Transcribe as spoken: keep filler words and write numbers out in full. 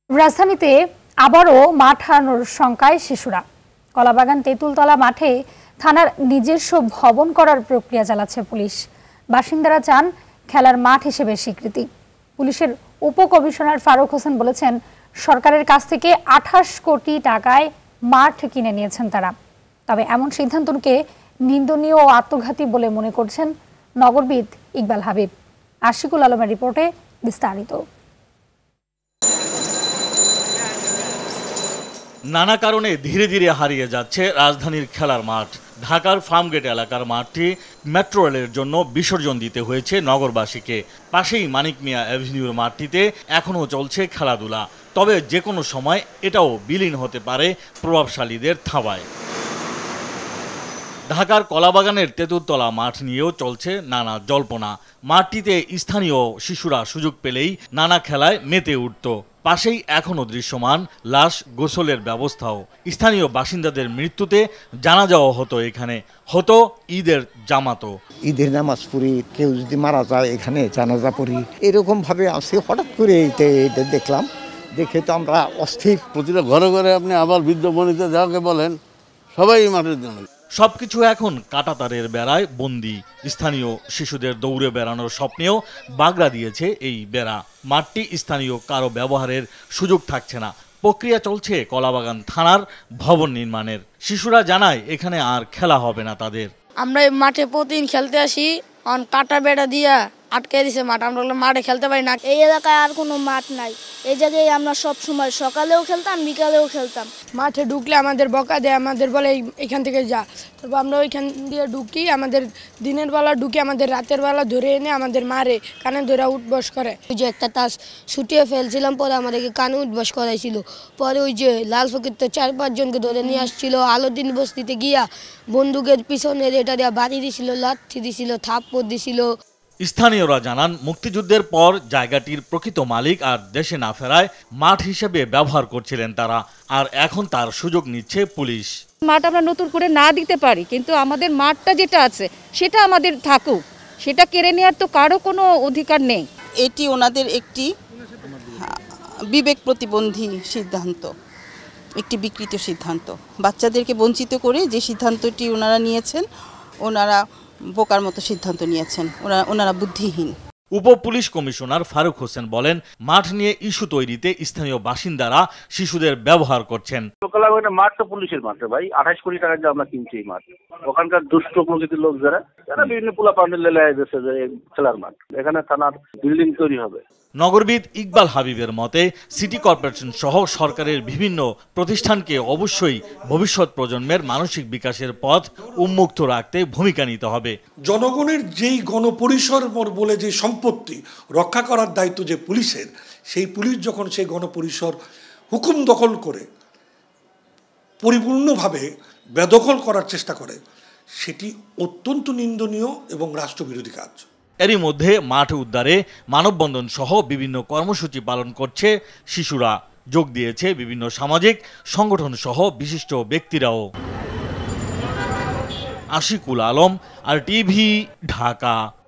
রাজধানীতে আবারও মাঠ হারানোর শঙ্কায় শিশুরা। কলাবাগান তেঁতুলতলা মাঠে থানার নিজস্ব ভবন করার প্রক্রিয়া চালাচ্ছে পুলিশ। বাসিন্দারা চান খেলার মাঠ হিসেবে স্বীকৃতি। পুলিশের উপকমিশনার ফারুক হোসেন বলেছেন, সরকারের কাছ থেকে আঠাশ কোটি টাকায় মাঠ কিনে নিয়েছেন তারা। তবে এমন সিদ্ধান্তকে নিন্দনীয় ও আত্মঘাতী বলে মনে করছেন নগরবিদ ইকবাল হাবিব। আশিকুল আলমের রিপোর্টে বিস্তারিত। নানা কারণে ধীরে ধীরে হারিয়ে যাচ্ছে রাজধানীর খেলার মাঠ। ঢাকার ফার্মগেট এলাকার মাঠটি মেট্রো রেলের জন্য বিসর্জন দিতে হয়েছে নগরবাসীকে। পাশেই মানিক মিয়া অ্যাভিনিউর মাঠটিতে এখনও চলছে খেলাধুলা। তবে যে কোনো সময় এটাও বিলীন হতে পারে প্রভাবশালীদের থাবায়। ঢাকার কলাবাগানের তেঁতুলতলা মাঠ নিয়েও চলছে নানা জল্পনা। মাঠটিতে স্থানীয় শিশুরা সুযোগ পেলেই নানা খেলায় মেতে উঠত। পাশেই এখনও দৃশ্যমান লাশ গোসলের ব্যবস্থাও। স্থানীয় বাসিন্দাদের মৃত্যুতে জানাজাও হতো এখানে, হতো ঈদের জামাতও। ঈদের নামাজ পড়ি, কেউ যদি মারা যায় এখানে জানাজা পড়ি, এরকম ভাবে আসে। হঠাৎ করে এটা দেখলাম, দেখে তো আমরা অস্থির। প্রতিটা ঘরে ঘরে আপনি আবার বৃদ্ধ বনিতা যাকে বলেন সবাই মাঠের জন্য। সবকিছু এখন কাঁটাতারের বেড়ায় বন্দি। স্থানীয় শিশুদের দৌড়ে বেড়ানোর স্বপ্নেও বাগড়া দিয়েছে এই বেড়া। মাঠটি স্থানীয় কারো ব্যবহারের সুযোগ থাকছে না। প্রক্রিয়া চলছে কলাবাগান থানার ভবন নির্মাণের। শিশুরা জানায় এখানে আর খেলা হবে না তাদের। আমরা এই মাঠে প্রতিদিন খেলতে আসি, অন কাটা বেড়া দিয়া আটকে দিছে মাঠ, আমরা মাঠে খেলতে পারি না। এই এলাকায় আর কোনো মাঠ নাই, এই জায়গায় আমরা সব সময় সকালেও খেলতাম, বিকালেও খেলতাম। মাঠে ঢুকলে আমাদের বকা দেয়, আমাদের বলে এখান থেকে যা। তারপর আমরা ওইখান দিয়ে ঢুকি, আমাদের দিনের বেলা ঢুকি, আমাদের রাতের বেলা ধরে এনে আমাদের মারে, কানে ধরে উঠবস করে। ওই যে একটা তাস ছুটিয়ে ফেলছিলাম, পরে আমাদেরকে কানে উঠবস করাইছিল। পরে ওই যে লাল ফকির তো চার পাঁচজনকে ধরে নিয়ে আসছিল। আলোদিন বস্তিতে গিয়া বন্দুকের পিছনে এটা দেওয়া বাড়ি দিছিল, লাঠি দিছিল, থাপ্পড় দিছিল। স্থানীয়রা জানান, মুক্তিযুদ্ধের পর জায়গাটির প্রকৃত মালিক আর দেশে না ফেরায় মাঠ হিসেবে ব্যবহার করছিলেন তারা, আর এখন তার সুযোগ নিচ্ছে পুলিশ। মাঠ আমরা নতুন করে না দিতে পারি, কিন্তু আমাদের মাঠটা যেটা আছে সেটা আমাদের থাকুক, সেটা কেড়ে নেওয়ার তো কারো কোনো অধিকার নেই। এটি ওনাদের একটি বিবেক প্রতিবন্ধী সিদ্ধান্ত, একটি বিকৃত সিদ্ধান্ত। বাচ্চাদেরকে বঞ্চিত করে যে সিদ্ধান্তটি ওনারা নিয়েছেন, ওনারা বোকার মতো সিদ্ধান্ত নিয়েছেন, ওনারা ওনারা বুদ্ধিহীন। উপ পুলিশ কমিশনার ফারুক হোসেন বলেন, মাঠ নিয়ে ইস্যু তৈরিতে স্থানীয় বাসিন্দারা শিশুদের ব্যবহার করছেন। মাঠ তো পুলিশের মাঠ ভাই, আঠাশ কোটি টাকা দিয়ে আমরা কিনছি এই মাঠ। ওখানকার দুষ্ট প্রকৃতির লোক যারা যারা বিভিন্ন পোলা পান্ডেল লেলে গেছে যে খেলার মাঠ, এখানে থানার বিল্ডিং তৈরি হবে। নগরবিদ ইকবাল হাবিবের মতে, সিটি কর্পোরেশন সহ সরকারের বিভিন্ন প্রতিষ্ঠানকে অবশ্যই ভবিষ্যৎ প্রজন্মের মানসিক বিকাশের পথ উন্মুক্ত রাখতে ভূমিকা নিতে হবে। জনগণের যেই গণপরিসর বলে যে সম্পত্তি রক্ষা করার দায়িত্ব যে পুলিশের, সেই পুলিশ যখন সেই গণপরিসর হুকুম দখল করে পরিপূর্ণভাবে বেদখল করার চেষ্টা করে, সেটি অত্যন্ত নিন্দনীয় এবং রাষ্ট্রবিরোধী কাজ। এরই মধ্যে মাঠ উদ্ধারে মানববন্ধন সহ বিভিন্ন কর্মসূচি পালন করছে শিশুরা। যোগ দিয়েছে বিভিন্ন সামাজিক সংগঠন সহ বিশিষ্ট ব্যক্তিরাও। Ashikul Alam, R TV, Dhaka.